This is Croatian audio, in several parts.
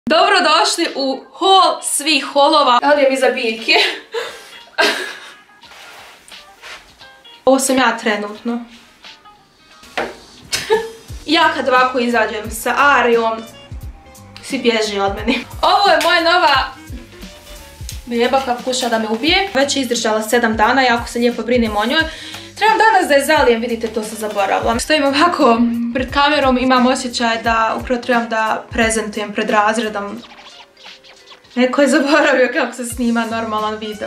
Dobrodošli u haul svih haulova. Ali mi za biljke. Ovo sam ja trenutno. Ja kad ovako izađem sa Arijom, svi bježi od mene. Ovo je moja nova beba koja pokuša da me ubije. Već je izdržala 7 dana, jako se lijepo brinem o njoj. Trebam danas da je zalijem, vidite, to sam zaboravila. Stojim ovako pred kamerom, imam osjećaj da upravo trebam da prezentujem pred razredom. Neko je zaboravio kako se snima normalan video.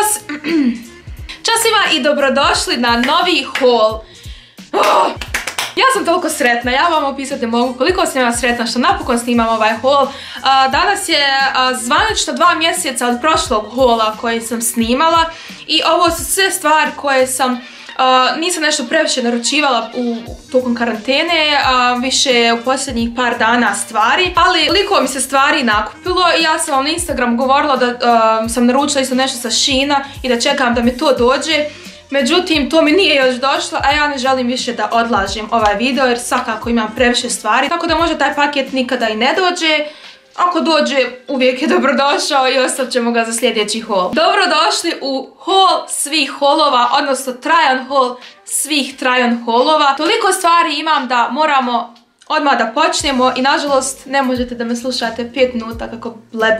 Čas ima i dobrodošli na novi haul. Ja sam toliko sretna, ja vam opisati mogu koliko sam ja sretna što napokon snimam ovaj haul. Danas je zvanično 2 mjeseca od prošlog haula koji sam snimala i ovo su sve stvari koje sam nisam nešto previše naručivala tokom karantene, više u posljednjih par dana stvari, ali koliko mi se stvari nakupilo i ja sam vam na Instagram govorila da sam naručila isto nešto sa Sheina i da čekam da mi to dođe. Međutim, to mi nije još došlo, a ja ne želim više da odlažem ovaj video jer svakako imam previše stvari, tako da možda taj paket nikada i ne dođe. Ako dođe, uvijek je dobrodošao i ostavit ćemo ga za sljedeći haul. Dobrodošli u haul svih haulova, odnosno trajan haul svih trajan haulova. Toliko stvari imam da moramo odmah da počnemo i nažalost ne možete da me slušate 5 minuta kako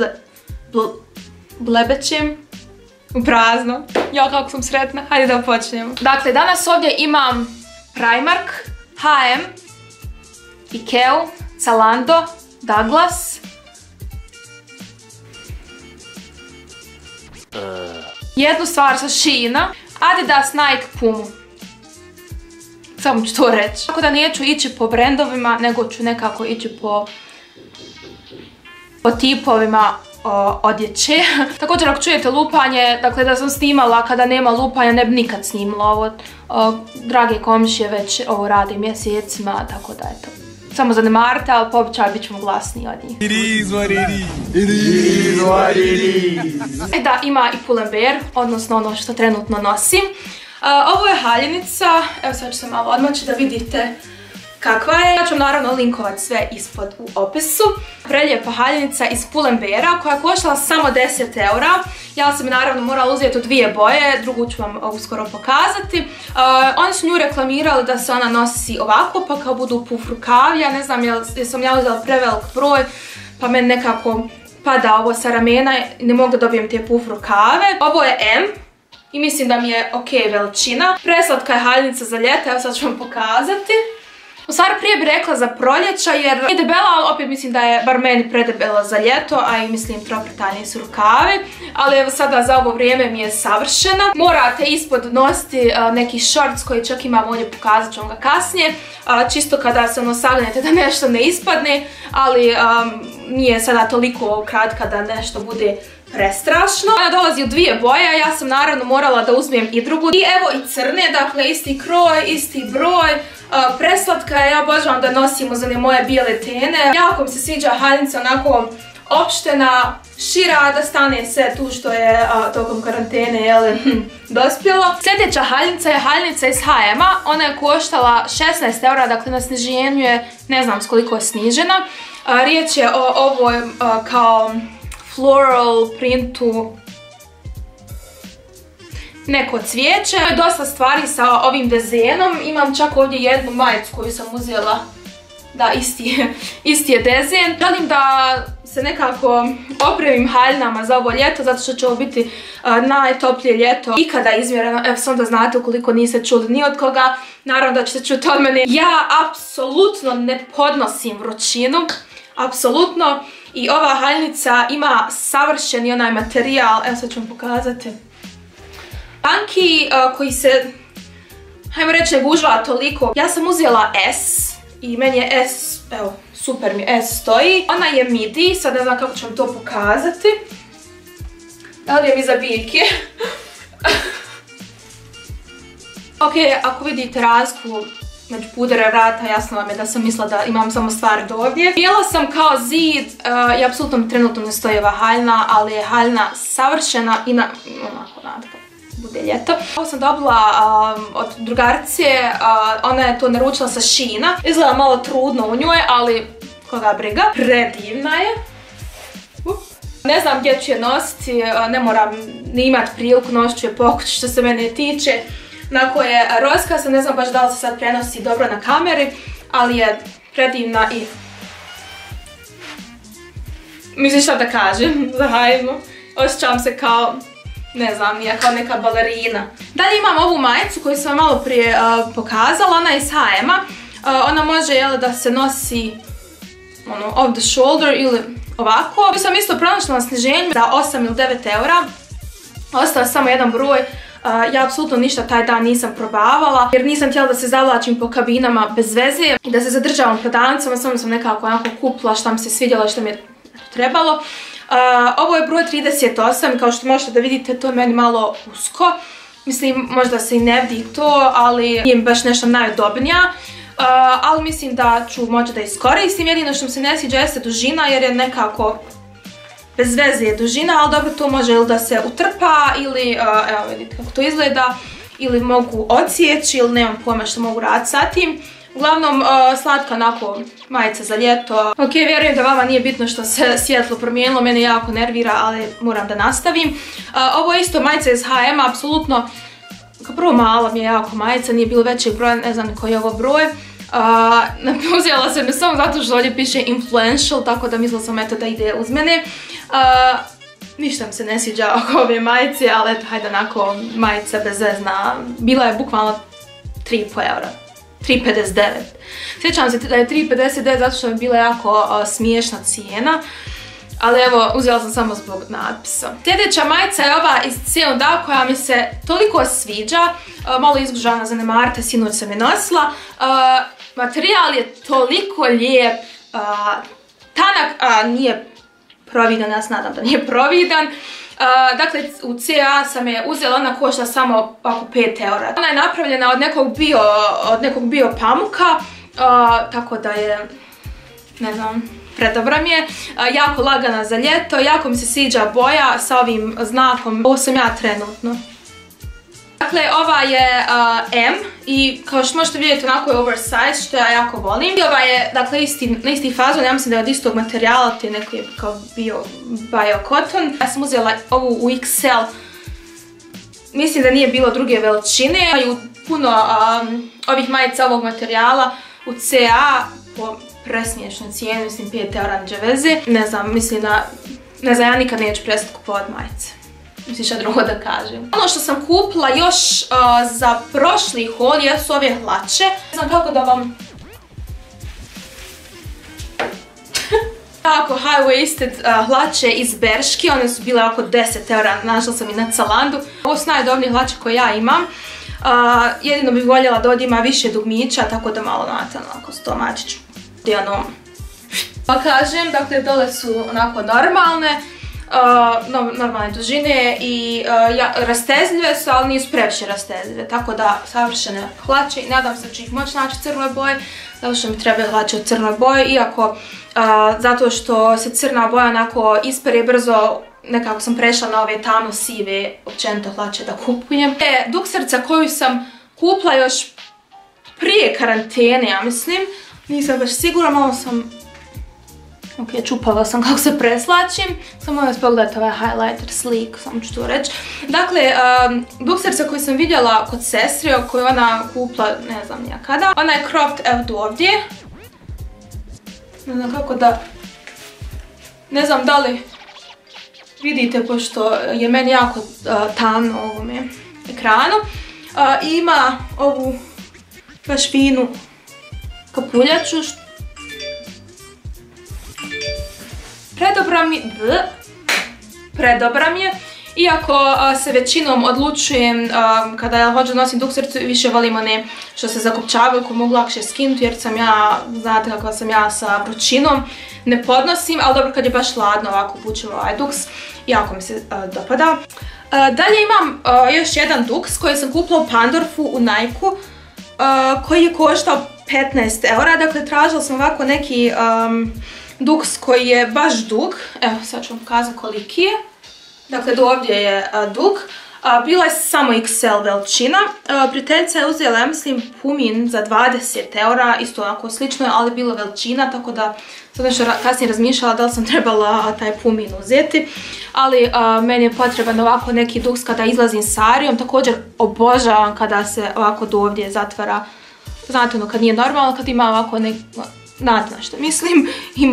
blebećem u prazno. Ja kako sam sretna, hajde da počnemo. Dakle, danas ovdje imam Primark, H&M, Ikea, Zalando, Douglas, jednu stvar sa Sheina, Adidas, Nike, Pumu. Samo ću to reći. Tako da neću ići po brendovima, nego ću nekako ići po tipovima odjeće. Također ako čujete lupanje, dakle da sam snimala kada nema lupanja ne bi nikad snimala ovo. Drage komšije već ovo rade mjesecima, tako da eto. Samo zanemarite, ali po običaju bit ćemo glasniji od njih. Da, ima i Pull&Bear, odnosno ono što trenutno nosim. Ovo je haljenica, evo sad ću se malo odmaći da vidite kakva je. Ja ću naravno linkovat sve ispod u opisu. Prelijepa haljenica iz Pull&Beara koja je koštala samo 10 eura. Ja sam naravno morala uzeti u 2 boje, drugu ću vam uskoro pokazati. Oni su nju reklamirali da se ona nosi ovako, pa kao budu puf rukavi. Ja ne znam jesam ja uzela prevelik broj, pa meni nekako pada ovo sa ramena i ne mogu da dobijem te puf rukave. Ovo je M i mislim da mi je ok veličina. Preslatka je haljenica za ljeto, evo sad ću vam pokazati. U stvari prije bih rekla za proljeća jer je debela, ali opet mislim da je bar meni predebela za ljeto, a i mislim troprtanje su rukave. Ali evo sada za ovo vrijeme mi je savršena. Morate ispod nositi neki shorts koji čak imam ovdje, pokazat ću vam ga kasnije. Čisto kada se ono sagnete da nešto ne ispadne, ali nije sada toliko kratka da nešto bude prestrašno. Ona dolazi u 2 boje, ja sam naravno morala da uzmem i drugu. I evo i crne, dakle isti kroj, isti broj. Preslatka je, ja obožavam da nosim uz one moje bijele tene. Jako mi se sviđa haljnica, onako opštena, šira, da stane sve tu što je tokom karantene dospjelo. Sljedeća haljnica je haljnica iz H&M-a, ona je koštala 16 eura, dakle na sniženju je, ne znam s koliko je snižena. Riječ je o ovoj kao floral printu, neko cvijeće. Dosta stvari sa ovim dezenom. Imam čak ovdje jednu majicu koju sam uzela. Da, isti je dezen. Želim da se nekako opremim haljinama za ovo ljeto, zato što će ovo biti najtoplije ljeto ikada izmjereno. Evo sam da znate ukoliko niste čuli ni od koga. Naravno da ćete čuti od mene. Ja apsolutno ne podnosim vrućinu. Apsolutno. I ova haljnica ima savršeni onaj materijal. Evo sad ću vam pokazati. Tanki koji se, hajmo reći, ne gužva toliko. Ja sam uzela S i meni je S, evo, super mi S stoji. Ona je midi, sad ne znam kako ću vam to pokazati. Ali je mi za biljke. Ok, ako vidite razliku među pudere vrata, jasno vam je da sam mislila da imam samo stvari do ovdje. Bijela sam kao zid i apsolutno mi trenutno ne stoji ova haljina, ali je haljina savršena i onako nadaka. Bude ljeto. Ovo sam dobila od drugarice, ona je to naručila sa Sheina. Izgleda malo trudno u njoj, ali koga briga. Predivna je. Ne znam gdje ću je nositi, ne moram ni imati priliku, nosit ću je po kući što se mene tiče. Onako je roskasa, ne znam baš da li se sad prenosi dobro na kameri, ali je predivna i... Mislim šta da kažem, zahajmo. Osjećam se kao, ne znam, kao neka balerina. Dalje imam ovu majicu koju sam malo prije pokazala, ona je iz H&M-a. Ona može da se nosi off the shoulder ili ovako. Ovu sam isto pronašla na sniženju za 8 ili 9 eura. Ostao samo jedan broj. Ja apsolutno ništa taj dan nisam probavala jer nisam htjela da se zavlačim po kabinama bez veze i da se zadržavam prodavnicama, samo sam nekako onako kupila šta mi se svidjelo i šta mi je trebalo. Ovo je broj 38, kao što možete da vidite, to je meni malo usko. Mislim, možda se i ne vidi to, ali nije baš nešto najudobnija. Ali mislim da ću moći da iskoristim. Jedino što mi se ne sviđa jeste dužina jer je nekako bez veze je dužina, ali dobro to može ili da se utrpa ili, evo vidite kako to izgleda, ili mogu odsjeći ili nemam pojma što mogu raditi sa tim. Uglavnom, slatka onako majica za ljeto. Ok, vjerujem da vama nije bitno što se svjetlo promijenilo, mene jako nervira, ali moram da nastavim. Ovo je isto majica iz H&M-a, apsolutno, kao prvo mala mi je jako majica, nije bilo većeg broja, ne znam koji je ovo broj. Uzela sam je samo zato što ovdje piše influential, tako da mislila sam eto da ide uz mene. Ništa mi se ne sviđa oko ove majice, ali eto, hajde onako majica bezvezna. Bila je bukvalno 3,5 eura. 3,59. Sjećam se da je 3,59 zato što je bila jako smiješna cijena. Ali evo, uzela sam samo zbog natpisa. Sljedeća majica je ova iz C&A koja mi se toliko sviđa. Malo izgužana, zanemarite, sinoć sam je nosila. Materijal je toliko lijep. Tanak, nije providan, ja se nadam da nije providan. Dakle, u CA sam je uzela, ona košta samo oko 5 eura. Ona je napravljena od nekog bio pamuka, tako da je, ne znam, predobra mi je. Jako lagana za ljeto, jako mi se sviđa boja sa ovim znakom. Ovo sam ja trenutno. Dakle, ova je M i kao što možete vidjeti onako je oversize što ja jako volim. I ova je, dakle, na isti fazon, ja mislim da je od istog materijala, to je neko kao bio cotton. Ja sam uzela ovu u XL, mislim da nije bilo druge veličine. Imaju puno ovih majica ovog materijala u CA po presmiješnoj cijeni, mislim 5 eura neđe veze. Ne znam, mislim da, ne znam, ja nikad neću prestati kupovati majice. Mislim šta drugo da kažem. Ono što sam kupila još za prošli haul jesu ove hlače. Ne znam kako da vam... Tako high-waisted hlače iz Berške, one su bile oko 10 eura, našla sam i na Zalandu. Ovo su najudobnije hlače koje ja imam. Jedino bih voljela da ovdje ima više dugmića, tako da malo onako stomačiću. Pa kažem, dakle dole su onako normalne. Normalne dužine i rastezljive su, ali nisu previše rastezljive, tako da savršene hlače i nadam se da ću ih moći naći u crnoj boji, zato što mi trebaju hlače u crnoj boji, iako zato što se crna boja onako ispere brzo, nekako sam prešla na ove tamno sive općenito hlače da kupujem. Dukserica koju sam kupila još prije karantene, ja mislim, nisam baš sigurna, malo sam... Ok, čupala sam kako se preslačim, samo vas pogledajte ovaj highlighter slik, samo ću to reći. Dakle, dukserica koju sam vidjela kod sestre, koju ona kupila, ne znam nija kada, ona je cropped, evo tu ovdje. Ne znam kako da... Ne znam da li vidite, pošto je meni jako tamno u ovome ekranu. I ima ovu baš finu kapuljaču. Predobra mi je, iako se većinom odlučujem kada hoću nosim duksericu, više volim one što se zakopčavaju, koje mogu lakše skinuti jer sam ja, znate kakva sam ja sa vrućinom, ne podnosim, ali dobro kad je baš hladno ovako obučem ovaj duks, jako mi se dopada. Dalje imam još jedan duks koji sam kupila u Pandorfu u Nike-u, koji je koštao 15 eura, dakle tražila sam ovako neki duks koji je baš dug, evo sad ću vam pokazati koliki je, dakle do ovdje je dug, Bila je samo XL veličina. Prijateljica je uzela, ja mislim, pumin za 20 eura, isto onako slično, ali bila veličina, tako da sam nešto kasnije razmišljala da li sam trebala taj pumin uzeti. Ali meni je potreban ovako neki duks kada izlazim s Arijom. Također obožavam kada se ovako do ovdje zatvara. Znate ono kad nije normalno, kad ima ovako znate na što mislim,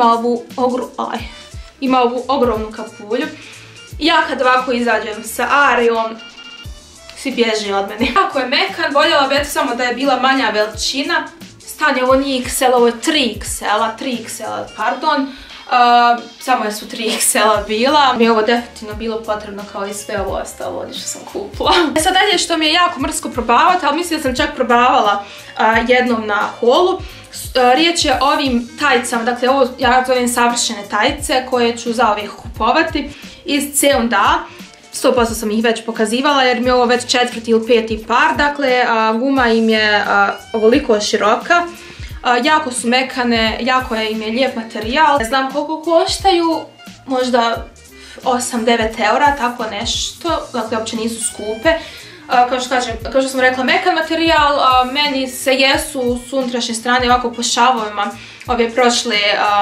ima ovu ogromnu kapulju. Ja kad ovako izađem sa Arijom, svi bježi od mene. Ako je mekan, voljela bi samo da je bila manja veličina. Stanje, ovo nije XL, ovo je 3XL, pardon. Samo je su 3XL bila. Mi je ovo definitivno bilo potrebno kao i sve ovo ostalo ovdje što sam kupila. Sad dalje što mi je jako mrsko probavati, ali mislim da sam čak probavala jednom na holu. Riječ je o ovim tajicama, dakle ovo ja zovem savršene tajice koje ću zauvijek kupovati iz C&A. 100% sam ih već pokazivala jer mi je ovo već 4. ili 5. par, dakle guma im je ovoliko široka. Jako su mekane, jako im je lijep materijal. Ne znam koliko koštaju, možda 8-9 eura, tako nešto, dakle uopće nisu skupe. Kao što sam rekla, mekan materijal, meni se jesu s unutrašnje strane ovako po šavovima ove prošle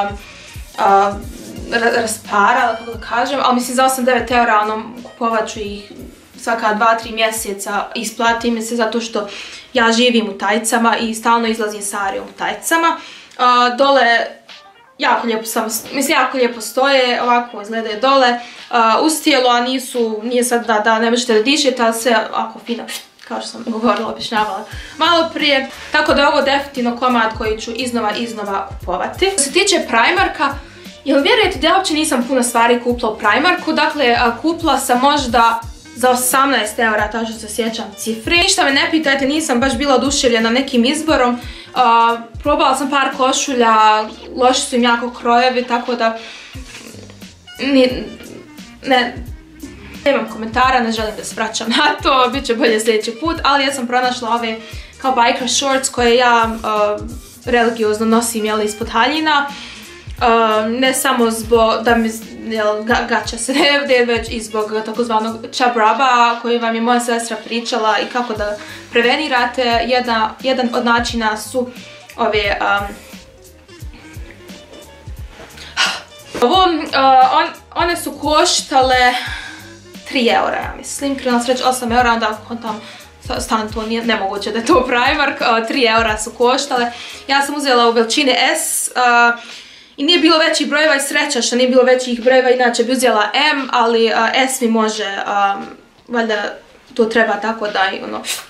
rasparala, kako da kažem, ali mislim za 8-9 eura kupovat ću ih svaka 2-3 mjeseca, isplati mi se zato što ja živim u tajicama i stalno izlazim s Arijom u tajicama. Dole jako lijepo stoje, ovako izgledaju dole uz tijelo, a nije sad da ne možete da dišete, ali sve ovako fino, kao što sam govorila, objašnjavala malo prije. Tako da je ovo definitivno komad koji ću iznova kupovati. Što se tiče Primarka, jel vjerujete da ja uopće nisam puno stvari kupila u Primarku, dakle kupila sam možda za 18 eura, tako što se sjećam cifre. Ništa me ne pitajte, nisam baš bila oduševljena nekim izborom. Probala sam par košulja, loši su im jako krojevi, tako da nemam komentara, ne želim da se vraćam na to, bit će bolje sljedeći put, ali ja sam pronašla ove kao biker shorts koje ja religiozno nosim ispod haljina. Ne samo zbog da mi gaća se ne vide, već i zbog takozvanog čabraba koji vam je moja sestra pričala i kako da prevenirate. Jedan od načina su ove one su koštale 3 eura, ja mislim, krenula se reći 8 eura, onda kontam stan, to nije nemoguće da je to Primark, 3 eura su koštale. Ja sam uzela u veličini S i nije bilo većih brojeva i sreća što nije bilo većih brojeva, inače bi uzela M, ali S mi može, valjda to treba tako da i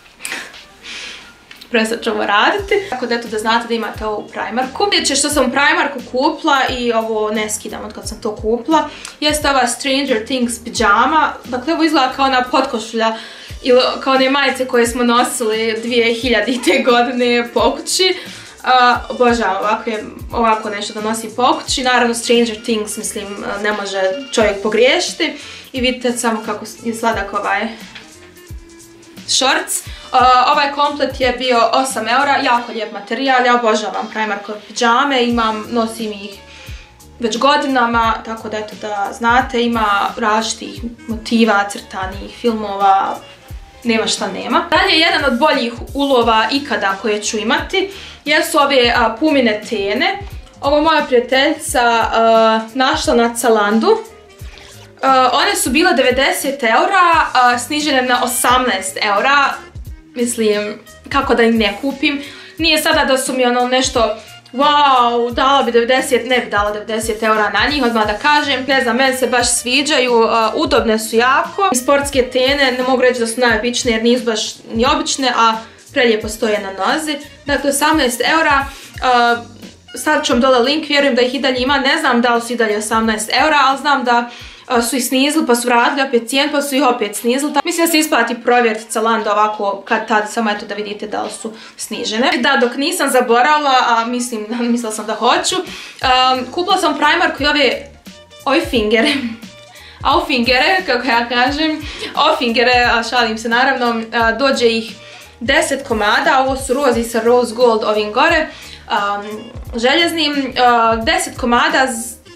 prestat ću ovo raditi. Tako da eto da znate da imate ovo u Primarku. Sljedeće što sam u Primarku kupila i ovo ne skidam od kad sam to kupila, jeste ova Stranger Things pidžama. Dakle ovo izgleda kao ona potkošulja ili kao one majice koje smo nosili 2000. godine po kući. Obožavam ovako nešto da nosi po kući. Naravno Stranger Things, mislim, ne može čovjek pogriješiti. I vidite samo kako je sladak ovaj shorts. Ovaj komplet je bio 8 eura, jako lijep materijal, ja obožavam Primarkove pidžame, nosim ih već godinama, tako da eto da znate, ima različitih motiva, crtanih, filmova, nema šta nema. Dalje, jedan od boljih ulova ikada koje ću imati jesu ove pumine tene. Ovo moja prijateljica našla na Zalandu. One su bile 90 eura, snižene na 18 eura. Mislim, kako da ih ne kupim. Nije sada da su mi nešto, wow, dala bi 90, ne bi dala 90 eura na njih, odmah da kažem. Ne znam, meni se baš sviđaju, udobne su jako. Sportske tene, ne mogu reći da su najobične jer nisu baš ni obične, a prelijepo stoje na nozi. Dakle, 18 eura. Stavit ću vam dole link, vjerujem da ih i dalje ima, ne znam da li su i dalje 18 eura, ali znam da su ih snizili pa su vratili opet cijenu pa su ih opet snizili. Mislim da se isplati provjeriti Zalando ovako kad tad, samo eto da vidite da li su snižene. Da, dok nisam zaboravila, a mislila sam da hoću, kupila sam u Primarku i ove fingere. Aufingere, kako ja kažem, aufingere, šalim se naravno, dođe ih 10 komada, ovo su rozi sa rose gold ovim gore, željeznim, 10 komada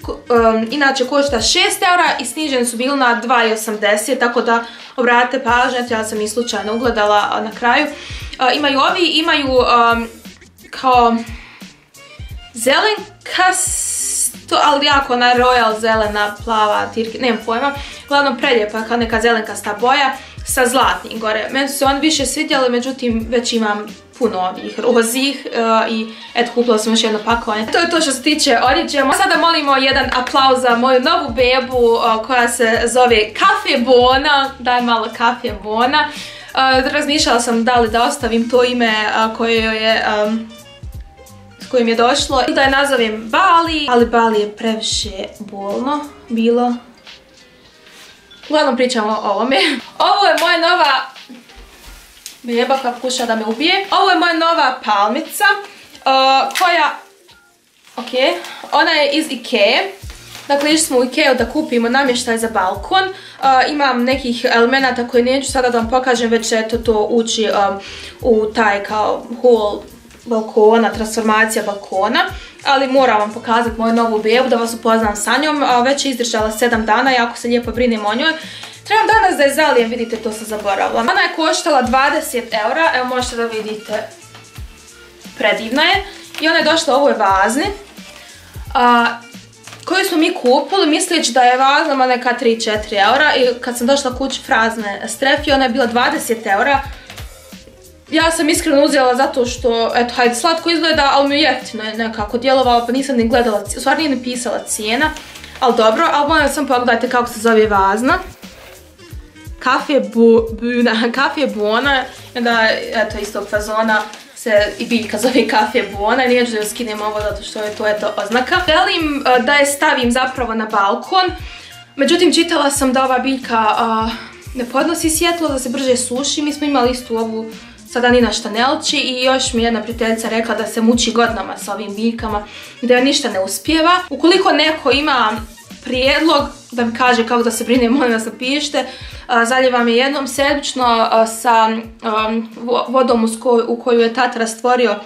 inače košta 6 eura i sniženi su bili na 2,80, tako da obratite pažnju, ja sam ih slučajno ugledala na kraju. Imaju ovi, imaju kao zelenkasto, ali jako ona royal zelena, plava, tirki, nemam pojma. Uglavnom prelijepa kao neka zelenkasta boja sa zlatnim gore. Meni su se oni više svidjeli, međutim već imam puno ovih rozih i eto kupila sam još jedno pakovanje. To je to što se tiče odjeće. Sada molimo jedan aplauz za moju novu bebu koja se zove Kafe Bona. Daj malo Kafe Bona. Razmišljala sam da li da ostavim to ime s kojim je došlo i da je nazovem Bali, ali Bali je previše bolno bilo. Uglavnom pričamo o ovome. Ovo je moja nova beba koja pokuša da me ubije. Ovo je moja nova palmica koja, ona je iz Ikea. Dakle, išli smo u Ikeu da kupimo namještaj za balkon. Imam nekih elemenata koje neću sada da vam pokažem, već eto to ući u taj kao haul balkona, transformacija balkona. Ali moram vam pokazati moju novu bebu da vas upoznam sa njom. Već je izdržala 7 dana, jako se lijepo brinem o njoj. Trebam danas da je zalijem, vidite, to sam zaboravila. Ona je koštala 20 eura, evo možete da vidite. Predivna je. I ona je došla u ovoj vazni koju smo mi kupili, misleći da je vazna ma neka 3-4 eura. I kad sam došla kući prazne strefi, ona je bila 20 eura. Ja sam iskreno uzela zato što, eto, hajde, slatko izgleda, ali mi je jeftino nekako djelovalo, pa nisam ni gledala, u stvari nije ni pisala cijena. Ali dobro, ali molim sam pogledajte kako se zove vazna. Kafe Bona, i onda, eto, istog fazona se i biljka zove Kafe Bona, neću da joj skinem ovo zato što je to, eto, oznaka. Želim da je stavim zapravo na balkon, međutim čitala sam da ova biljka ne podnosi svjetlo, da se brže suši. Mi smo imali istu ovu, sada ni našta ne liči, i još mi jedna prijateljica rekla da se muči godinama sa ovim biljkama i da joj ništa ne uspijeva. Ukoliko neko ima prijedlog da mi kaže kako da se brine, molim vas napišite. Zaljevam je jednom sebično sa vodom u koju je tata rastvorio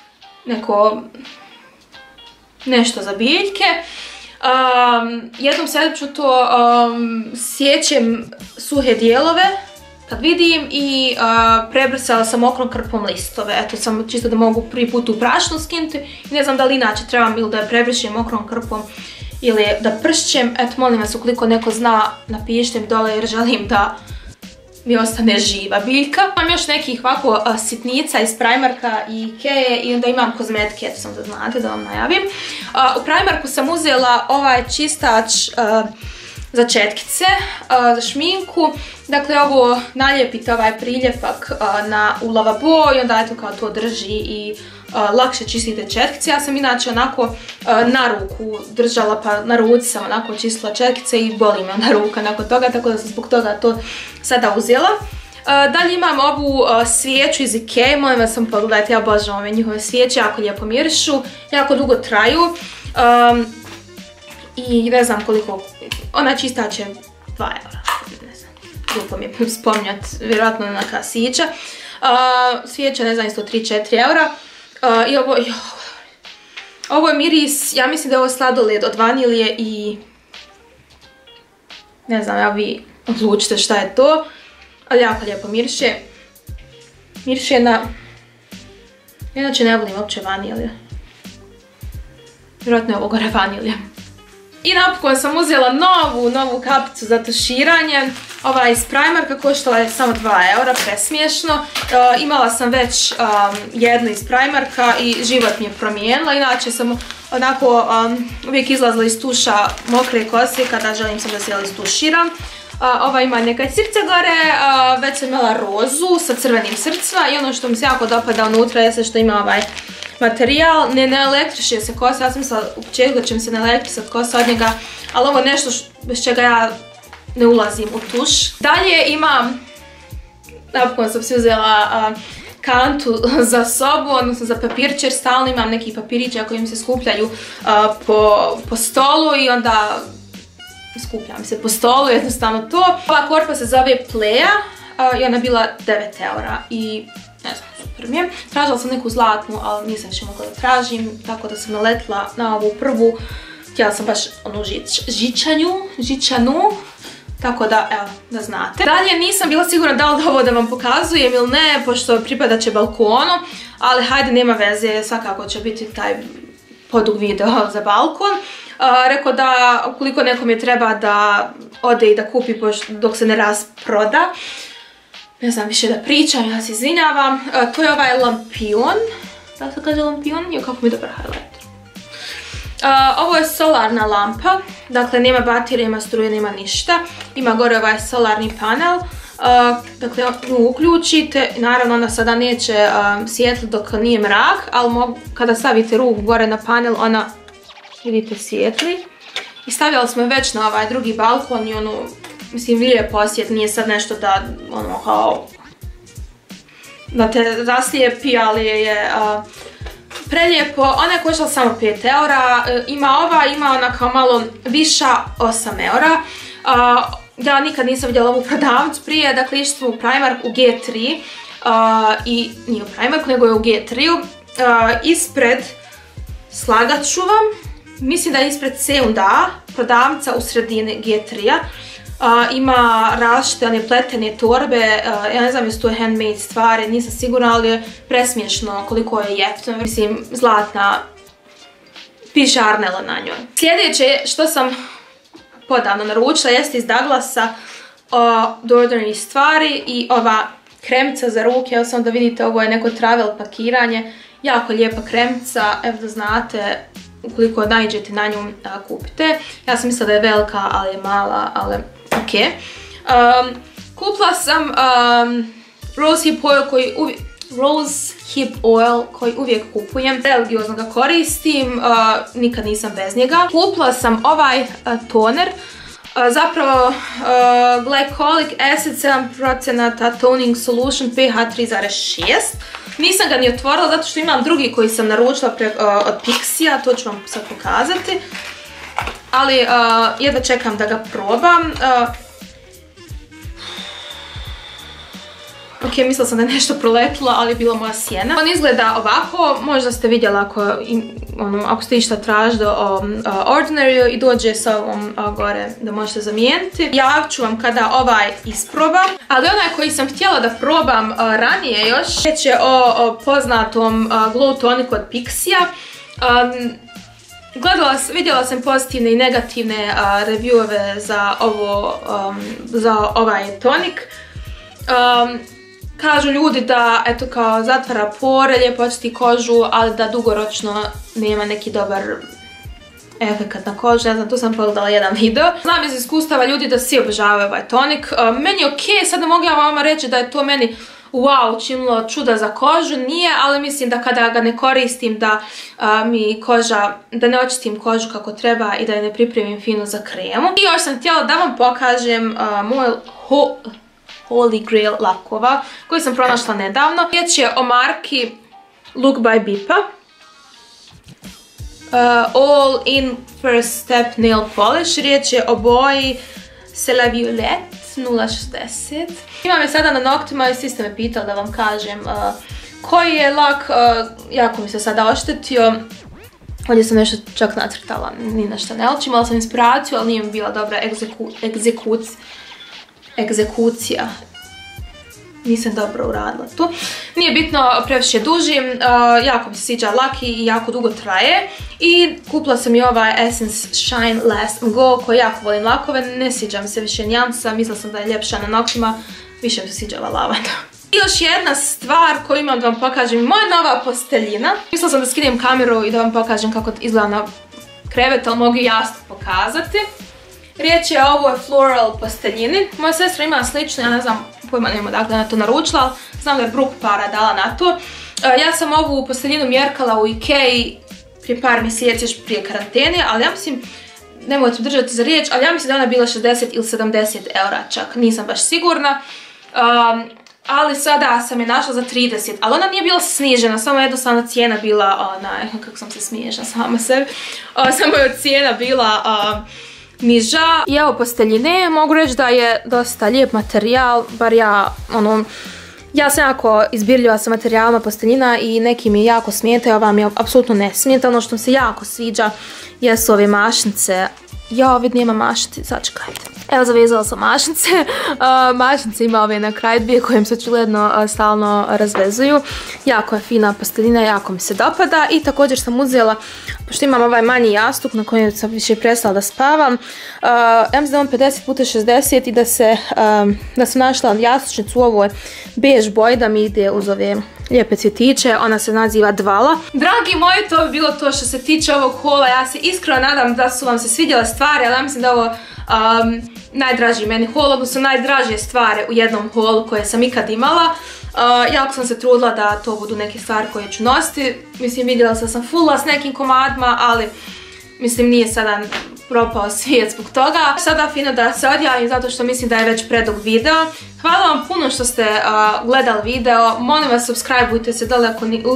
nešto za biljke. Jednom sebično to sjećem suhe dijelove kad vidim i prebrisala sam mokrom krpom listove. Eto, sam čisto da mogu prvi put u prašnu skinuti i ne znam da li inače trebam ili da je prebrišem mokrom krpom ili da pršćem. Eto, molim vas, ukoliko neko zna, napišite mi dole jer želim da mi ostane živa biljka. Imam još nekih ovako sitnica iz Primarka i Ikea i onda imam kozmetike, eto sam da znate, da vam najavim. U Primarku sam uzela ovaj čistač za četkice, za šminku. Dakle, ovo nalijepite ovaj priljepak u lavabo i onda eto kao to drži i lakše čistite četkice. Ja sam inače onako na ruku držala, pa na ruci sam onako čistila četkice i boli me onda ruka nakon toga, tako da sam zbog toga to sada uzela. Dalje imam ovu svijeću iz Ikea, molim vas sam pogledajte, ja obožavam ove njihove svijeće, jako lijepo mirišu, jako dugo traju. I ne znam koliko, ona čistač je 2 eura, ne znam, glupo mi je spominjat, vjerojatno na kasića. Svijeća, ne znam, isto 3-4 eura. I ovo je miris, ja mislim da je ovo sladoled od vanilije i ne znam, ja vi odlučite šta je to, ali jako lijepo miriše. Miriše na, inače ne volim uopće vanilje. Vjerojatno je ovo gore vanilje. I napokon sam uzela novu kapicu za tuširanje. Ova iz Primarka koštala je samo 2 eura, presmiješno. Imala sam već jednu iz Primarka i život mi je promijenila. Inače sam onako uvijek izlazila iz tuša mokre kose kada želim sam da se istuširam. Ova ima neka srce gore, već sam imala rozu sa crvenim srcima i ono što mi se jako dopada unutra je što ima ovaj materijal, ne elektriše se kosa. Ja sam mislila u početku da će mi se ne elektrisati kosa od njega, ali ovo je nešto bez čega ja ne ulazim u tuš. Dalje imam, napokon sam si uzela kantu za sobu, odnosno za papirče, jer stalno imam neki papirića koji mi se skupljaju po stolu i onda skupljam se po stolu, jednostavno to. Ova korpa se zove Plea i ona je bila 9 eura i ne znam, super mi je. Tražila sam neku zlatnu, ali nisam više mogla da tražim, tako da sam naletila na ovu prvu htjela sam baš onu žičanu, tako da, evo, da znate. Dalje nisam bila sigurna da li ovo da vam pokazujem ili ne, pošto pripadat će balkonu, ali hajde, nema veze, svakako će biti taj podug video za balkon. Rekao da ukoliko nekom je treba da ode i da kupi dok se ne rasproda, ne znam više da pričam, ja se izvinjavam. To je ovaj lampion, da se kaže lampion? Jo, kako mi je dobar highlighter. Ovo je solarna lampa, dakle nema baterije, nema struje, nema ništa. Ima gore ovaj solarni panel, dakle nju uključite, naravno ona sada neće svijetli dok nije mrak, ali kada stavite ruku gore na panel ona, vidite, svijetli. I stavljali smo je već na ovaj drugi balkon i ono, mislim, lijepo osjet, nije sad nešto da, ono, kao, da te zaslijepi, ali je prelijepo. Ona je koštala samo 5 eura, ima ona kao malo viša 8 eura. Ja nikad nisam vidjela ovu prodavnicu prije, dakle išli smo u Primark u G3, i nije u Primarku nego je u G3-u, ispred, slagat ću vam, mislim da je ispred C&A, prodavnica u sredini G3-a. Ima različite one pletene torbe, ja ne znam jesu to handmade stvari, nisam sigurna, ali je presmiješno koliko je jeftino. Mislim, zlatna, piše Arnela na njoj. Sljedeće što sam podavno naručila jeste iz Douglasa od ordinarnih stvari i ova kremica za ruke. Evo samo da vidite, ovo je neko travel pakiranje, jako lijepa kremica, evo da znate, ukoliko naiđete na nju, kupite. Ja sam mislila da je velika, ali je mala, ali ok. Kupila sam Rose Hip Oil koji uvijek kupujem, religiozno ga koristim, nikad nisam bez njega. Kupila sam ovaj toner, zapravo Glycolic Acid 7% Toning Solution pH 3,6. Nisam ga ni otvorila zato što imam drugi koji sam naručila od Pixija, to ću vam sad pokazati. Ali jedva čekam da ga probam. Ok, mislila sam da je nešto proletilo, ali je bila moja sjena. On izgleda ovako, možda ste vidjeli ako ste išta tražili o Ordinary i dođe sa ovom gore da možete zamijeniti. Javit ću vam kada ovaj isprobam, ali onaj koji sam htjela da probam ranije još, riječ je o poznatom Glow Toniku od Pixija. Vidjela sam pozitivne i negativne reviewove za ovaj tonik. Kažu ljudi da, eto, kao zatvara pore, lijepo očisti kožu, ali da dugoročno nema neki dobar efekt na kožu. Ne znam, tu sam pogledala jedan video. Znam iz iskustava ljudi da svi obožavaju ovaj tonik. Meni je okej, sad ne mogu ja vama reći da je to meni wow, činilo čuda za kožu, nije, ali mislim da kada ga ne koristim da da ne očistim kožu kako treba i da je ne pripremim fino za kremu. I još sam htjela da vam pokažem moj Holy Grail lakova koji sam pronašla nedavno. Riječ je o marki Look by Bipa. All in First Step Nail Polish. Riječ je o boji C'est la Violette 060. Imam je sada na noktima i svi ste me pitali da vam kažem koji je lak. Jako mi se sada oštetio. Ovdje sam nešto čak nacrtala, ni na šta ne liči. Imala sam inspiraciju, ali nije mi bila dobra egzekucija. Nisam dobro uradila tu. Nije bitno, previše dužim, jako mi se sviđa lak i jako dugo traje. I kupila sam i ovaj Essence Shine Last and Go koji jako volim lakove, ne sviđa mi se više nijansa, mislila sam da je ljepša na noktima, više mi se sviđala lavanda. I još jedna stvar koju imam da vam pokažem, moja nova posteljina. Mislila sam da skinem kameru i da vam pokažem kako izgleda na krevet, ali mogu jasno pokazati. Riječ je o ovoj floral posteljini. Moja sestra ima slično, ja ne znam pojma nema dakle na to naručila, ali znam da je Brooke para dala na to. Ja sam ovu posteljinu mjerkala u Ikeji prije par mjeseci, još prije karantene, ali ja mislim, nemojte držati za riječ, ali ja mislim da ona bila 60 ili 70 eura čak, nisam baš sigurna. Ali sada sam je našla za 30, ali ona nije bila snižena, samo jednostavno cijena bila, kako sam se smiješna sama sebi, samo je cijena bila niža. I evo posteljine, mogu reći da je dosta lijep materijal, bar ja sam jako izbirljiva sa materijalima posteljina i neki mi jako smetaju, ova mi apsolutno ne smeta. Ono što mi se jako sviđa jesu ove mašnice. Ja ovdje nema mašnice, sačekajte. Evo, zavezala sam mašnice. Mašnice ima ove na kraju dvije kojim se očigledno stalno razvezuju. Jako je fina pastelina, jako mi se dopada. I također sam uzela, pošto imam ovaj manji jastuk na kojem sam više prestala da spavam, ja mislim da on 50x60 i da sam našla jastučnicu u ovoj bež boji da mi ide uz ove lijepe cvjetiće. Ona se naziva Dvala. Dragi moji, to bi bilo to što se tiče ovog hola. Ja se iskreno nadam da su vam se svidjele stvari, ali ja mislim da ovo najdraži meni hol, odnosno najdražije stvari u jednom holu koje sam ikad imala. Jako sam se trudila da to budu neke stvari koje ću nositi. Mislim, vidjela sam da sam fulla s nekim komadima, ali mislim nije sada propao svijet zbog toga. Sada fino da se odjavim zato što mislim da je već predug video. Hvala vam puno što ste gledali video. Molim vas, subscribeujte se dole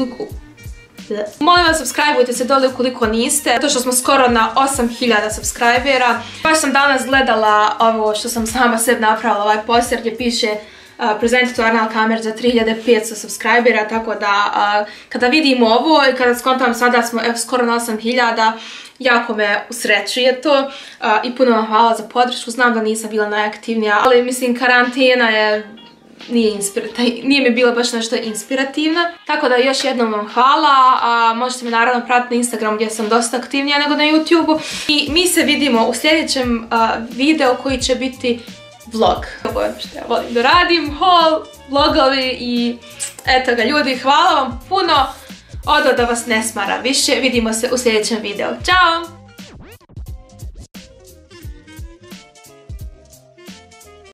ukoliko niste, zato što smo skoro na 8000 subscribera. Baš sam danas gledala ovo što sam sama sebi napravila, ovaj poster gdje piše Presented to Arnal Kamer za 3500 subscribera, tako da kada vidim ovo i kada skontam sada smo skoro na 8000, jako me usrećuje to i puno vam hvala za podršku. Znam da nisam bila najaktivnija, ali mislim karantena nije mi bila baš nešto inspirativna. Tako da još jednom vam hvala. Možete me naravno pratiti na Instagramu gdje sam dosta aktivnija nego na YouTubeu. I mi se vidimo u sljedećem videu koji će biti vlog. Ovo je što ja volim da radim, haul, vlogovi i eto ga ljudi, hvala vam puno. Odo da vas ne smara više. Vidimo se u sljedećem videu. Ćao!